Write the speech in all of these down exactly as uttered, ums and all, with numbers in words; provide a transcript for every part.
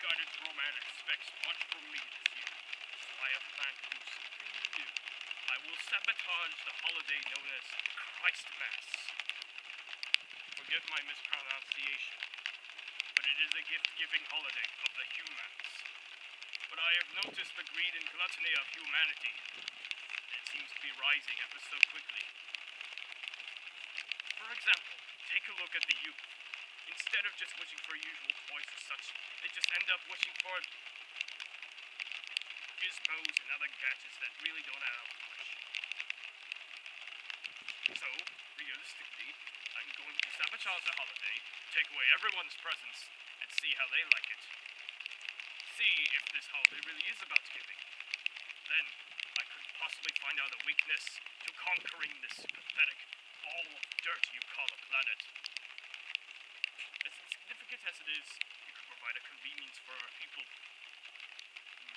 misguided Ro-Man expects much from me this year, so I have planned to do something new. I will sabotage the holiday known as Christmas. Forgive my mispronunciation, but it is a gift-giving holiday of the humans. But I have noticed the greed and gluttony of humanity. It seems to be rising ever so quickly. For example, take a look at the youth. Instead of just wishing for usual toys or such, they just end up wishing for gizmos and other gadgets that really don't add up much. So, realistically, I'm going to sabotage the holiday, take away everyone's presents, and see how they like it. See if this holiday really is about giving. Then, I could possibly find out a weakness to conquering this pathetic ball of dirt you call a planet. As insignificant as it is, it could provide a convenience for our people. Hmm.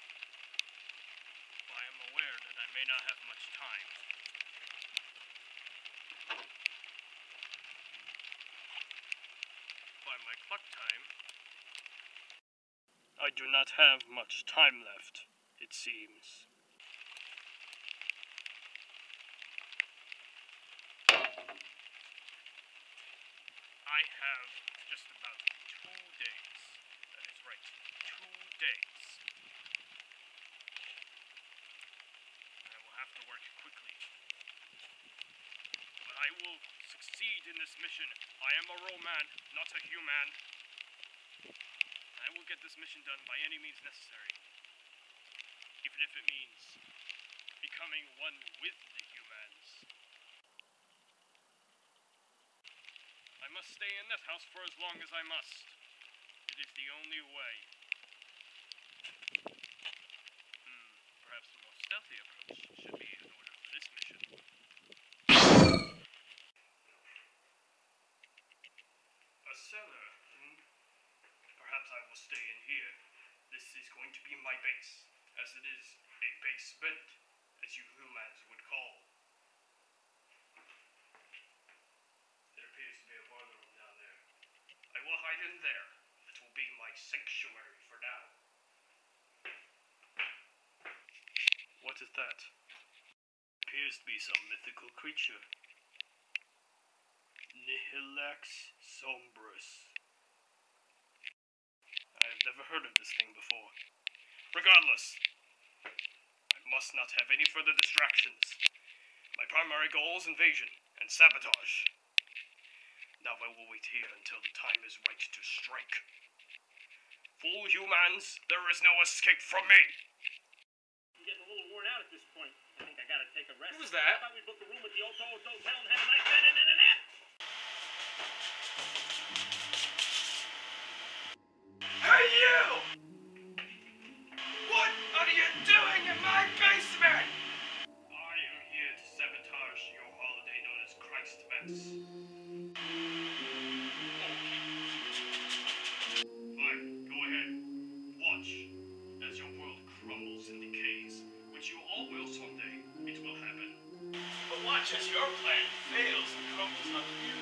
But I am aware that I may not have much time. By my clock time, I do not have much time left, it seems. I have just about two days. That is right, two days. I will have to work quickly. But I will succeed in this mission. I am a Ro-Man, not a human. I will get this mission done by any means necessary. Even if it means becoming one with the humans. I must stay in this house for as long as I must. It is the only way. Hmm, perhaps the most stealthy approach should be in order for this mission. A cellar, hmm? Perhaps I will stay in here. This is going to be my base, as it is a basement, as you humans would call. There appears to be a boiler room down there. I will hide in there. It will be my sanctuary for now. What is that? Appears to be some mythical creature. Nihilax sombris. I have never heard of this thing before. Regardless, I must not have any further distractions. My primary goal is invasion and sabotage. Now I will wait here until the time is right to strike. Fool humans, there is no escape from me! I'm getting a little worn out at this point. I think I gotta take a rest. What was that? I thought we booked a room at the Old Hotel and had a nice bed and then a nap. Hey you! What are you doing in my basement? I am here to sabotage your holiday known as Christmas. Fine, go ahead. Watch as your world crumbles and decays, which you all will someday. It will happen. But watch as your plan fails and crumbles under you.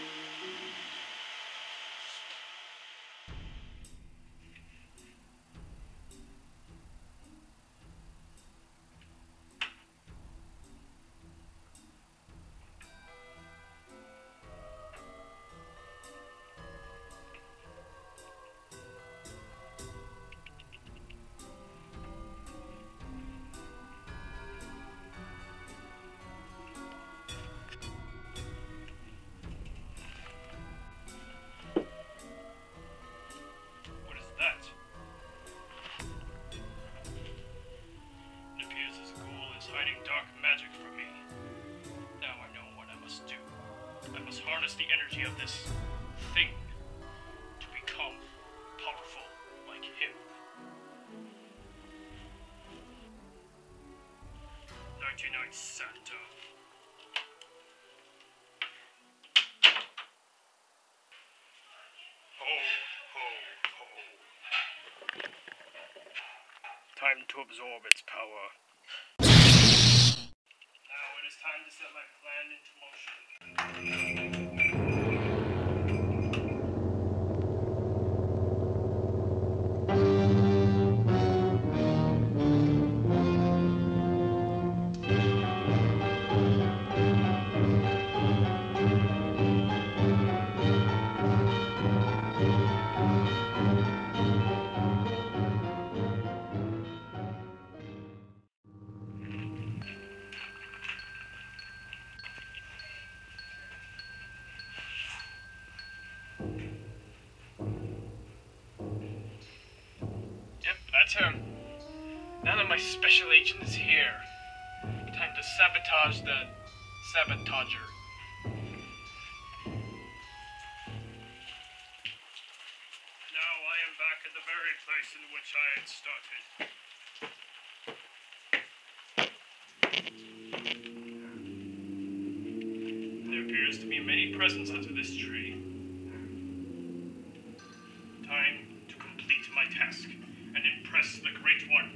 Hiding dark magic from me. Now I know what I must do. I must harness the energy of this thing to become powerful like him. ninety-nine Santa. Ho, ho, ho. Time to absorb its power. Time to set my plan into motion. turn. Now that my special agent is here, time to sabotage the sabotager. Now I am back at the very place in which I had started. There appears to be many presents under this tree. Time to complete my task and impress the Great One.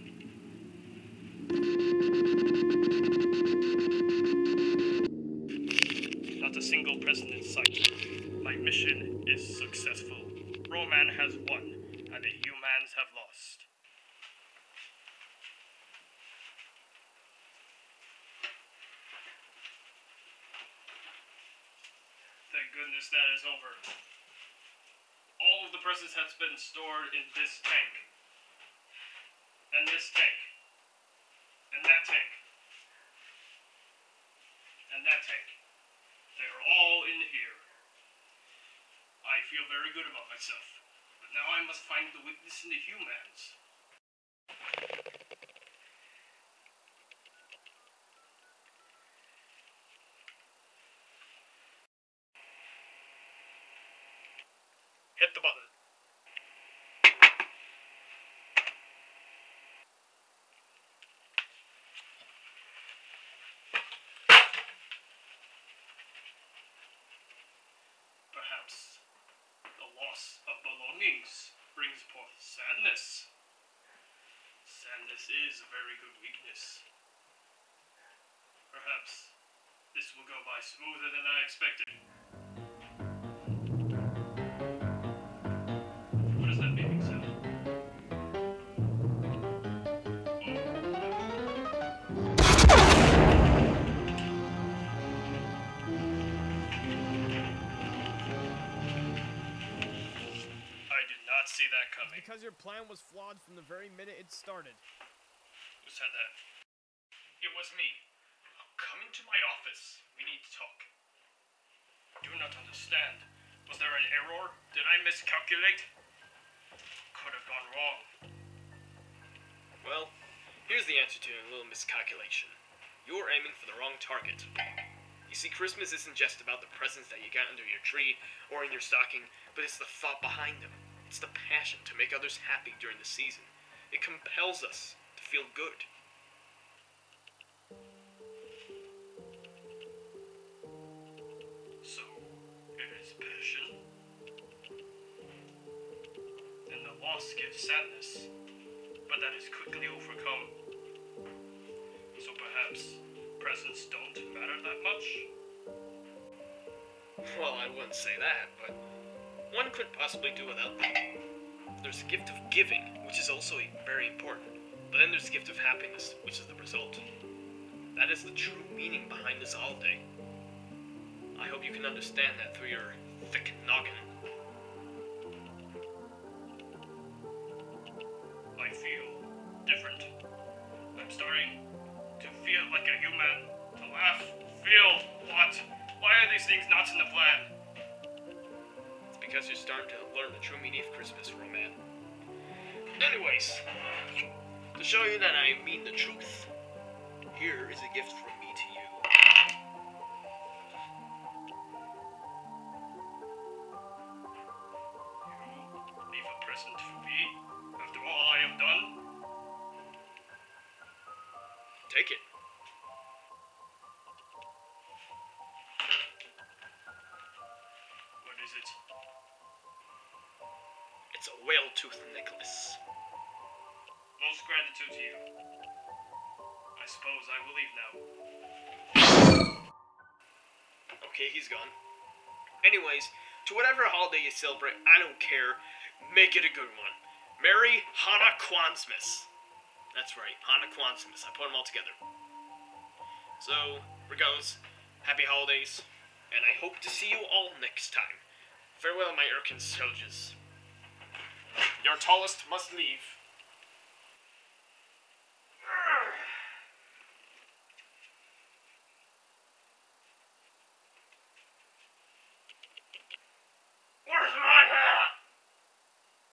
Not a single present in sight. My mission is successful. Ro-Man has won, and the humans have lost. Thank goodness that is over. All of the presents has been stored in this tank. And this tank. And that tank. And that tank. They are all in here. I feel very good about myself. But now I must find the weakness in the humans. Hit the button. Perhaps the loss of belongings brings forth sadness. Sadness is a very good weakness. Perhaps this will go by smoother than I expected. What is that beeping sound? See that coming. Because your plan was flawed from the very minute it started. Who said that? It was me. Come into my office. We need to talk. I do not understand. Was there an error? Did I miscalculate? Could have gone wrong. Well, here's the answer to a little miscalculation. You're aiming for the wrong target. You see, Christmas isn't just about the presents that you got under your tree or in your stocking, but it's the thought behind them. It's the passion to make others happy during the season. It compels us to feel good. So, it is passion. And the loss gives sadness, but that is quickly overcome. So perhaps presents don't matter that much? Well, I wouldn't say that, but one could possibly do without them. There's the gift of giving, which is also very important. But then there's the gift of happiness, which is the result. That is the true meaning behind this holiday. I hope you can understand that through your thick noggin. I feel different. I'm starting to feel like a human. To laugh, feel, what? Why are these things not in the plan? Because you're starting to learn the true meaning of Christmas, Ro-Man. Anyways, to show you that I mean the truth, here is a gift from me to you. You leave a present for me after all I have done? Take it. What is it? It's a whale-tooth necklace. Most gratitude to you. I suppose I will leave now. Okay, he's gone. Anyways, to whatever holiday you celebrate, I don't care. Make it a good one. Merry Hana Kwanzmas. That's right, Hana Kwanzmas. I put them all together. So, regardless, happy holidays, and I hope to see you all next time. Farewell, my Urkin soldiers. Your tallest must leave.